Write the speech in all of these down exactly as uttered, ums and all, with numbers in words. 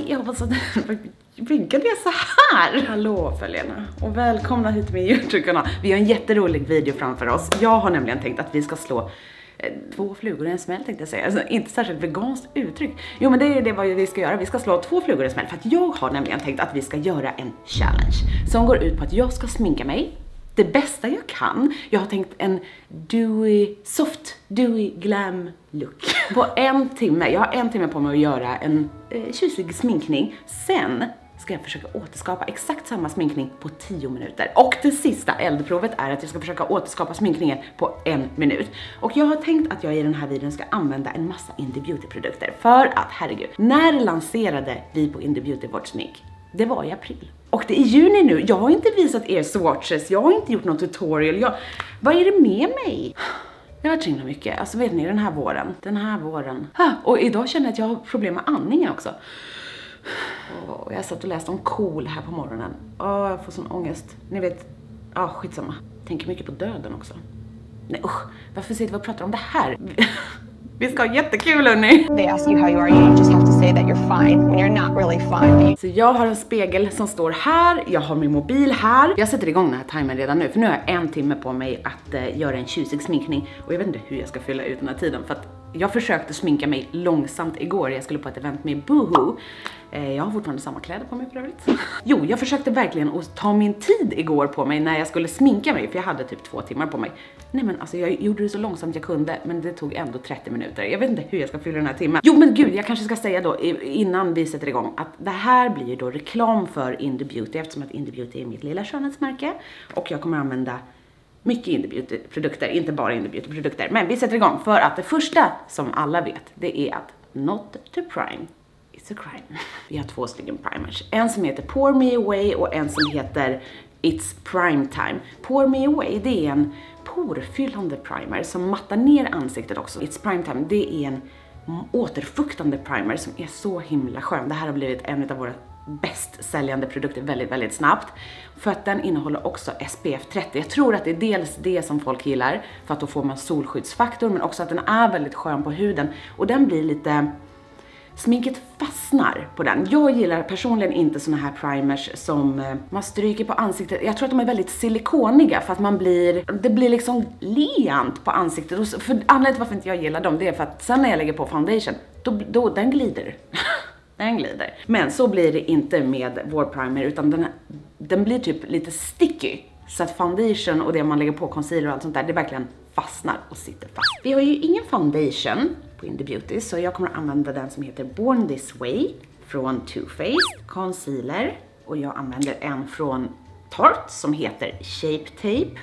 Hej, jag hoppas att brukar det så här. Hallå följarna och välkomna hit till min YouTube-kanal. Vi har en jätterolig video framför oss. Jag har nämligen tänkt att vi ska slå eh, två flugor i en smäll, tänkte jag säga. Alltså inte särskilt veganskt uttryck. Jo, men det är det vad vi ska göra. Vi ska slå två flugor i en smäll för att jag har nämligen tänkt att vi ska göra en challenge som går ut på att jag ska sminka mig det bästa jag kan. Jag har tänkt en dewy, soft, dewy glam look. På en timme, jag har en timme på mig att göra en eh, tjusig sminkning. Sen ska jag försöka återskapa exakt samma sminkning på tio minuter. Och det sista eldprovet är att jag ska försöka återskapa sminkningen på en minut. Och jag har tänkt att jag i den här videon ska använda en massa Indie Beauty-produkter. För att, herregud, när lanserade vi på Indie Beauty vårt smink? Det var i april. Och det är juni nu. Jag har inte visat er swatches. Jag har inte gjort någon tutorial. Jag... Vad är det med mig? Jag har varit så himla mycket. Alltså vet ni, den här våren. Den här våren. Ha, och idag känner jag att jag har problem med andningen också. Och jag satt och läste om KOL här på morgonen. Åh, jag får sån ångest. Ni vet, ja, skitsamma. Tänker mycket på döden också. Nej, usch. Varför sitter vi och pratar om det här? Vi ska ha jättekul, hörni. They ask you how you are, you just have to say that you're fine when you're not really fine. Så jag har en spegel som står här, jag har min mobil här. Jag sätter igång den här timern redan nu, för nu har jag en timme på mig att uh, göra en tjusig sminkning. Och jag vet inte hur jag ska fylla ut den här tiden, för att jag försökte sminka mig långsamt igår. Jag skulle på ett event med Boohoo. Jag har fortfarande samma kläder på mig för övrigt. Jo, jag försökte verkligen att ta min tid igår på mig när jag skulle sminka mig. För jag hade typ två timmar på mig. Nej men alltså jag gjorde det så långsamt jag kunde. Men det tog ändå trettio minuter. Jag vet inte hur jag ska fylla den här timmen. Jo men gud, jag kanske ska säga då innan vi sätter igång att det här blir ju då reklam för Indie Beauty. Eftersom att Indie Beauty är mitt lilla skönhetsmärke. Och jag kommer använda mycket Indie Beauty-produkter. Inte bara Indie Beauty-produkter. Men vi sätter igång för att det första som alla vet, det är att not to prime. It's a crime. Vi har två stycken primers. En som heter Pour Me Away och en som heter It's Prime Time. Pour Me Away, det är en porfyllande primer som mattar ner ansiktet också. It's Prime Time, det är en återfuktande primer som är så himla skön. Det här har blivit en av våra bäst säljande produkter väldigt, väldigt snabbt. För att den innehåller också S P F trettio. Jag tror att det är dels det som folk gillar, för att då får man solskyddsfaktor, men också att den är väldigt skön på huden. Och den blir lite... Sminket fastnar på den. Jag gillar personligen inte såna här primers som eh, man stryker på ansiktet. Jag tror att de är väldigt silikoniga för att man blir, det blir liksom lent på ansiktet. Och så, för anledningen varför inte jag gillar dem, det är för att sen när jag lägger på foundation, då, då den glider. Den glider. Men så blir det inte med vår primer, utan den, den blir typ lite sticky. Så att foundation och det man lägger på, concealer och allt sånt där, det verkligen fastnar och sitter fast. Vi har ju ingen foundation på Indie Beauty, så jag kommer att använda den som heter Born This Way från Too Faced concealer. Och jag använder en från Tarte som heter Shape Tape.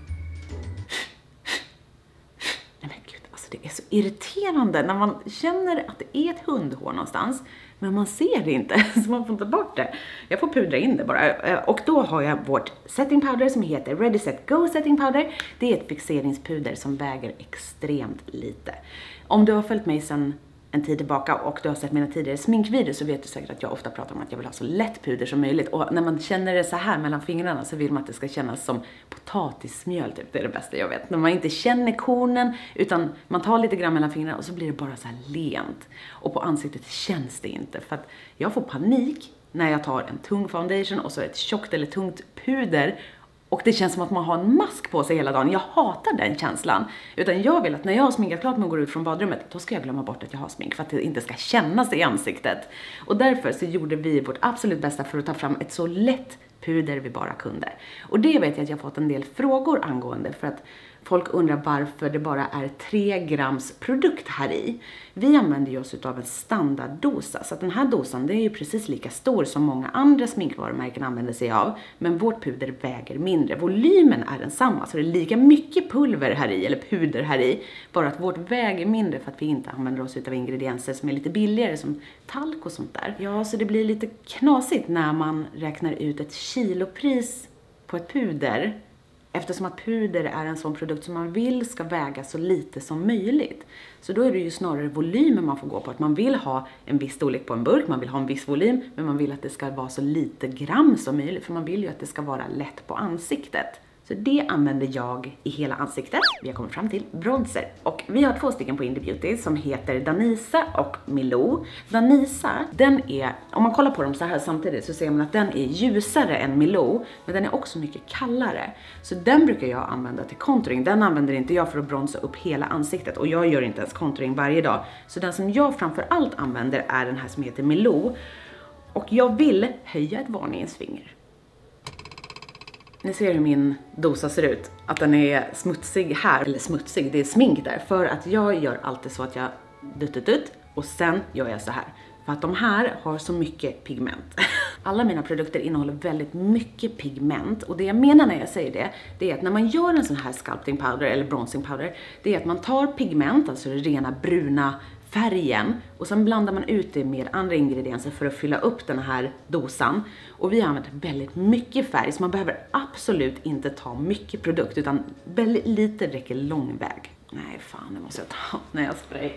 Nej men gud, alltså det är så irriterande när man känner att det är ett hundhår någonstans. Men man ser det inte, så man får inte bort det. Jag får pudra in det bara. Och då har jag vårt setting powder som heter Ready Set Go Setting Powder. Det är ett fixeringspuder som väger extremt lite. Om du har följt mig sedan en tid tillbaka och du har sett mina tidigare sminkvideos, så vet du säkert att jag ofta pratar om att jag vill ha så lätt puder som möjligt. Och när man känner det så här mellan fingrarna så vill man att det ska kännas som potatismjöl typ. Det är det bästa jag vet. När man inte känner kornen utan man tar lite grann mellan fingrarna och så blir det bara så här lent. Och på ansiktet känns det inte, för att jag får panik när jag tar en tung foundation och så ett tjockt eller tungt puder. Och det känns som att man har en mask på sig hela dagen. Jag hatar den känslan. Utan jag vill att när jag har sminkat klart mig och går ut från badrummet, då ska jag glömma bort att jag har smink. För att det inte ska kännas i ansiktet. Och därför så gjorde vi vårt absolut bästa för att ta fram ett så lätt puder vi bara kunde. Och det vet jag att jag har fått en del frågor angående. För att folk undrar varför det bara är tre grams produkt här i. Vi använder ju oss av en standarddosa. Så att den här dosan, det är ju precis lika stor som många andra sminkvarumärken använder sig av. Men vårt puder väger mindre. Volymen är densamma, så det är lika mycket pulver här i, eller puder här i. Bara att vårt väger mindre för att vi inte använder oss av ingredienser som är lite billigare, som talk och sånt där. Ja, så det blir lite knasigt när man räknar ut ett kilopris på ett puder. Eftersom att puder är en sån produkt som man vill ska väga så lite som möjligt. Så då är det ju snarare volymen man får gå på. Att man vill ha en viss storlek på en burk, man vill ha en viss volym. Men man vill att det ska vara så lite gram som möjligt. För man vill ju att det ska vara lätt på ansiktet. Så det använder jag i hela ansiktet. Vi har kommit fram till bronzer. Och vi har två stycken på Indie Beauty som heter Danisa och Milou. Danisa, den är, om man kollar på dem så här samtidigt så ser man att den är ljusare än Milou. Men den är också mycket kallare. Så den brukar jag använda till contouring. Den använder inte jag för att bronsa upp hela ansiktet. Och jag gör inte ens contouring varje dag. Så den som jag framförallt använder är den här som heter Milou. Och jag vill höja ett varningens finger. Ni ser hur min dosa ser ut. Att den är smutsig här. Eller smutsig, det är smink där. För att jag gör alltid så att jag dutt, dutt, dutt. Och sen gör jag så här. För att de här har så mycket pigment. Alla mina produkter innehåller väldigt mycket pigment. Och det jag menar när jag säger det, det är att när man gör en sån här sculpting powder eller bronzing powder, det är att man tar pigment, alltså den rena bruna färgen, och sen blandar man ut det med andra ingredienser för att fylla upp den här dosan. Och vi har använt väldigt mycket färg, så man behöver absolut inte ta mycket produkt, utan väldigt lite räcker lång väg. Nej fan, det måste jag ta när jag spray.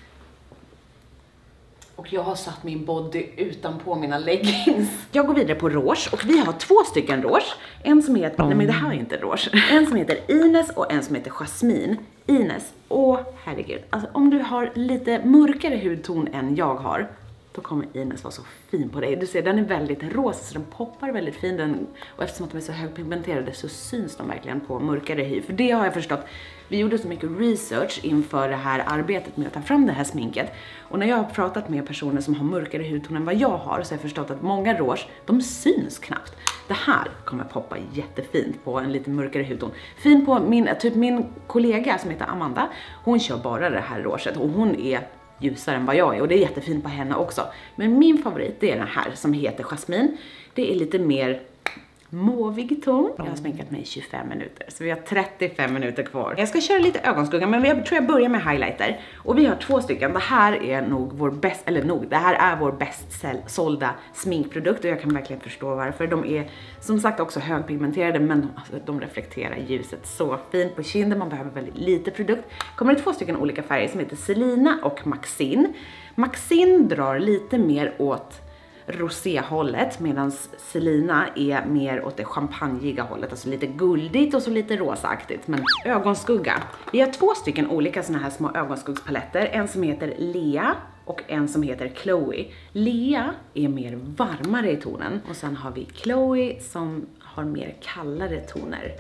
Och jag har satt min body utanpå mina leggings. Jag går vidare på rouge och vi har två stycken rouge. En som heter, nej men det här är inte rouge. En som heter Ines och en som heter Jasmine. Ines, åh herregud. Alltså om du har lite mörkare hudton än jag har, då kommer Ines vara så fin på dig. Du ser, den är väldigt rosa så den poppar väldigt fin. Den, och eftersom att de är så högpigmenterade så syns de verkligen på mörkare hy. För det har jag förstått. Vi gjorde så mycket research inför det här arbetet med att ta fram det här sminket. Och när jag har pratat med personer som har mörkare hudton än vad jag har, så har jag förstått att många rouge, de syns knappt. Det här kommer poppa jättefint på en lite mörkare hudton. Fin på min, typ min kollega som heter Amanda. Hon kör bara det här rouget och hon är ljusare än vad jag är, och det är jättefint på henne också. Men min favorit, det är den här som heter Jasmine. Det är lite mer måvig ton. Jag har sminkat mig i tjugofem minuter, så vi har trettiofem minuter kvar. Jag ska köra lite ögonskugga, men jag tror jag börjar med highlighter. Och vi har två stycken. Det här är nog vår bäst, eller nog, det här är vår bäst sålda sminkprodukt, och jag kan verkligen förstå varför. De är som sagt också högpigmenterade, men alltså, de reflekterar ljuset så fint på kinden. Man behöver väldigt lite produkt. Kommer det två stycken olika färger som heter Selina och Maxine. Maxine drar lite mer åt roséhållet, medan Selina är mer åt det champagniga hållet, alltså lite guldigt och så lite rosaaktigt. Men ögonskugga, vi har två stycken olika såna här små ögonskuggspaletter, en som heter Lea och en som heter Chloe. Lea är mer varmare i tonen, och sen har vi Chloe som har mer kallare toner.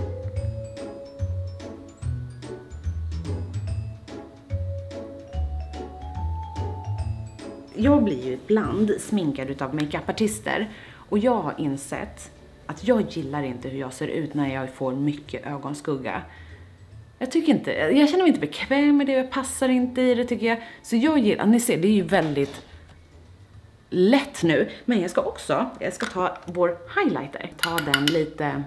Jag blir ju ibland sminkad utav makeupartister, och jag har insett att jag gillar inte hur jag ser ut när jag får mycket ögonskugga. Jag tycker inte, jag känner mig inte bekväm med det, jag passar inte i det tycker jag. Så jag gillar, ni ser, det är ju väldigt lätt nu. Men jag ska också, jag ska ta vår highlighter. Ta den lite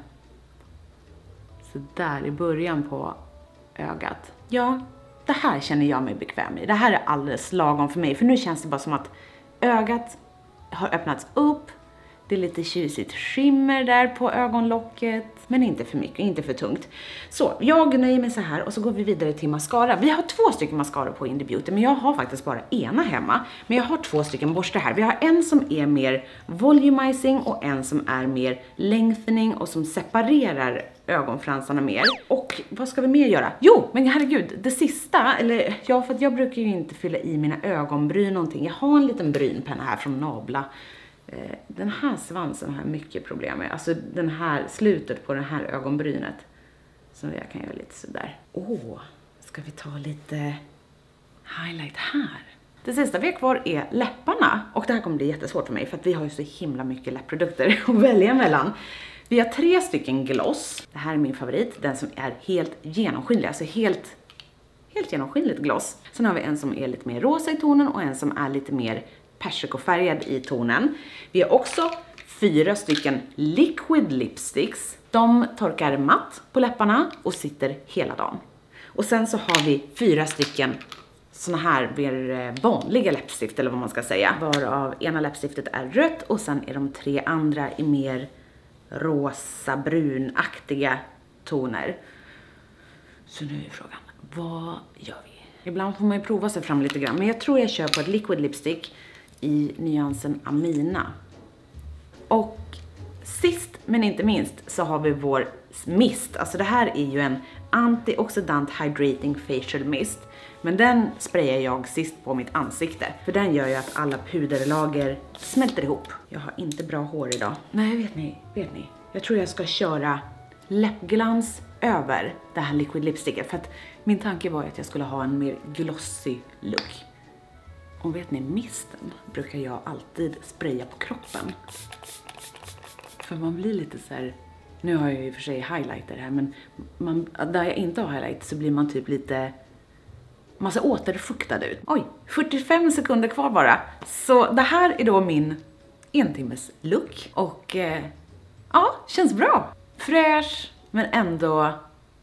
så där i början på ögat. Ja. Det här känner jag mig bekväm i. Det här är alldeles lagom för mig. För nu känns det bara som att ögat har öppnats upp. Det är lite tjusigt skimmer där på ögonlocket. Men inte för mycket, inte för tungt. Så jag nöjer mig så här, och så går vi vidare till mascara. Vi har två stycken mascara på Indie Beauty, men jag har faktiskt bara ena hemma. Men jag har två stycken borstar här. Vi har en som är mer volumizing och en som är mer lengthening och som separerar ögonfransarna mer. Och vad ska vi mer göra? Jo, men herregud, det sista, eller ja, för att jag brukar ju inte fylla i mina ögonbryn någonting. Jag har en liten brynpenna här från Nabla. Den här svansen har jag mycket problem med. Alltså den här, slutet på det här ögonbrynet. Så jag kan göra lite sådär. Åh, ska vi ta lite highlight här? Det sista vi har kvar är läpparna. Och det här kommer bli jättesvårt för mig, för att vi har ju så himla mycket läppprodukter att välja mellan. Vi har tre stycken gloss. Det här är min favorit, den som är helt genomskinlig, alltså helt, helt genomskinligt gloss. Sen har vi en som är lite mer rosa i tonen och en som är lite mer persikofärgad i tonen. Vi har också fyra stycken liquid lipsticks. De torkar matt på läpparna och sitter hela dagen. Och sen så har vi fyra stycken såna här mer vanliga läppstift, eller vad man ska säga. Varav ena läppstiftet är rött och sen är de tre andra i mer rosa, brunaktiga toner. Så nu är frågan, vad gör vi? Ibland får man ju prova sig fram lite grann, men jag tror jag kör på ett liquid lipstick i nyansen Amina. Och sist men inte minst så har vi vår mist. Alltså det här är ju en antioxidant hydrating facial mist. Men den sprayar jag sist på mitt ansikte. För den gör ju att alla puderlager smälter ihop. Jag har inte bra hår idag. Nej, vet ni, vet ni. Jag tror jag ska köra läppglans över det här liquid lipsticket. För att min tanke var att jag skulle ha en mer glossy look. Och vet ni, misten brukar jag alltid spraya på kroppen. För man blir lite så här. Nu har jag ju för sig highlighter här, men man, där jag inte har highlight så blir man typ lite. Man ser återfuktad ut. Oj, fyrtiofem sekunder kvar bara. Så det här är då min en timmes look. Och eh, ja, känns bra. Fräsch, men ändå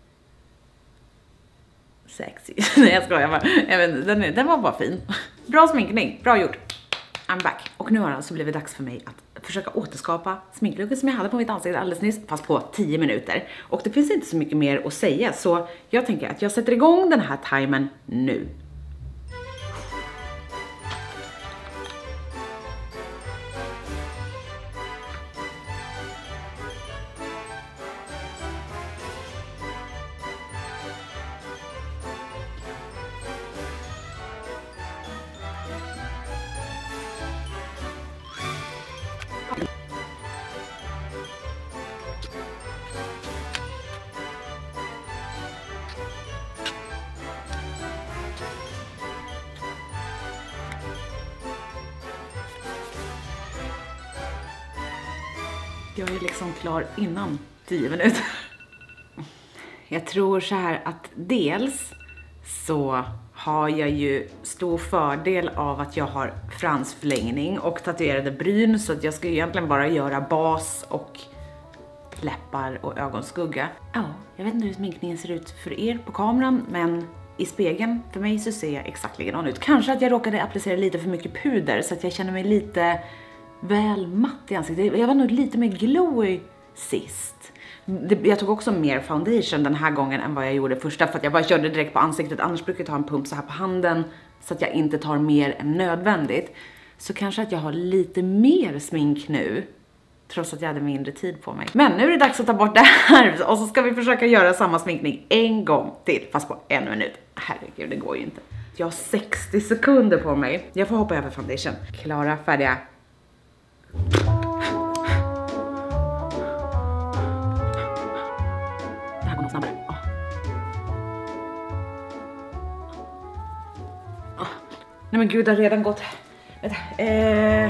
sexy. Nej, jag skojar bara. Jag vet, den, den var bara fin. Bra sminkning, bra gjort. I'm back. Och nu har det alltså blivit dags för mig att försöka återskapa sminklooken som jag hade på mitt ansikte alldeles nyss, fast på tio minuter. Och det finns inte så mycket mer att säga, så jag tänker att jag sätter igång den här timern nu. Jag är liksom klar innan tio minuter. Jag tror så här att dels så har jag ju stor fördel av att jag har fransförlängning och tatuerade bryn, så att jag ska ju egentligen bara göra bas och läppar och ögonskugga. Ja, jag vet inte hur sminkningen ser ut för er på kameran, men i spegeln för mig så ser jag exakt likadan ut. Kanske att jag råkade applicera lite för mycket puder så att jag känner mig lite väl matt i ansiktet. Jag var nog lite mer glowy sist. Jag tog också mer foundation den här gången än vad jag gjorde första, för att jag bara körde direkt på ansiktet. Annars brukar jag ta en pump så här på handen så att jag inte tar mer än nödvändigt. Så kanske att jag har lite mer smink nu, trots att jag hade mindre tid på mig. Men nu är det dags att ta bort det här och så ska vi försöka göra samma sminkning en gång till, fast på en minut. Herregud, det går ju inte. Jag har sextio sekunder på mig. Jag får hoppa över foundation. Klara, färdiga. Det här går nog snabbare. Oh. Oh. Nej men gud, det har redan gått. Vänta. Eh...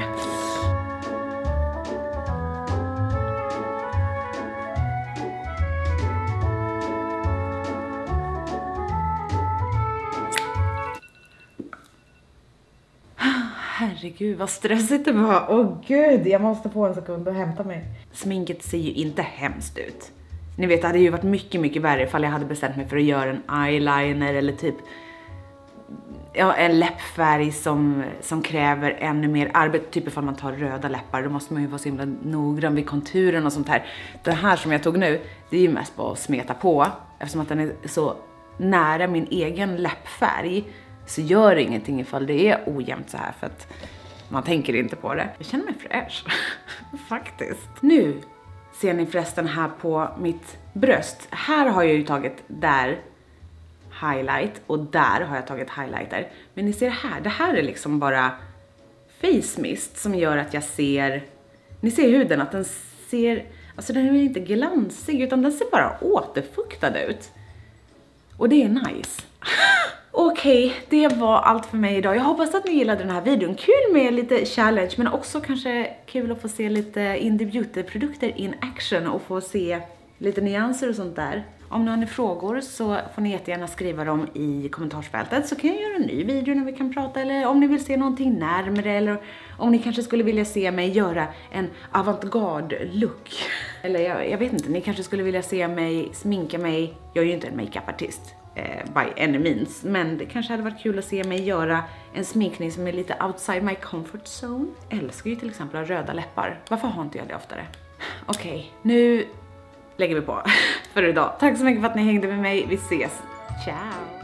Herregud, vad stressigt det var. Åh oh, gud, jag måste få en sekund och hämta mig. Sminket ser ju inte hemskt ut. Ni vet, det hade ju varit mycket, mycket värre ifall jag hade bestämt mig för att göra en eyeliner eller typ ja, en läppfärg som, som kräver ännu mer arbete. Typ ifall man tar röda läppar, då måste man ju vara så himla noggrann vid konturen och sånt här. Det här som jag tog nu, det är ju mest bara att smeta på. Eftersom att den är så nära min egen läppfärg, så gör det ingenting ifall det är ojämnt så här, för att man tänker inte på det. Jag känner mig fräsch, faktiskt. Nu ser ni förresten här på mitt bröst. Här har jag ju tagit där highlight och där har jag tagit highlighter. Men ni ser här, det här är liksom bara face mist som gör att jag ser, ni ser huden, att den ser, alltså den är inte glansig utan den ser bara återfuktad ut. Och det är nice. Okej, okay, det var allt för mig idag. Jag hoppas att ni gillade den här videon. Kul med lite challenge, men också kanske kul att få se lite indie beauty-produkter in action och få se lite nyanser och sånt där. Om ni har några frågor så får ni jättegärna skriva dem i kommentarsfältet, så kan jag göra en ny video när vi kan prata, eller om ni vill se någonting närmare, eller om ni kanske skulle vilja se mig göra en avantgarde look. Eller jag, jag vet inte, ni kanske skulle vilja se mig sminka mig. Jag är ju inte en makeup-artist by any means, men det kanske hade varit kul att se mig göra en sminkning som är lite outside my comfort zone. Jag älskar ju till exempel röda läppar. Varför har inte jag det oftare? Okej, okay, nu lägger vi på för idag. Tack så mycket för att ni hängde med mig. Vi ses. Ciao!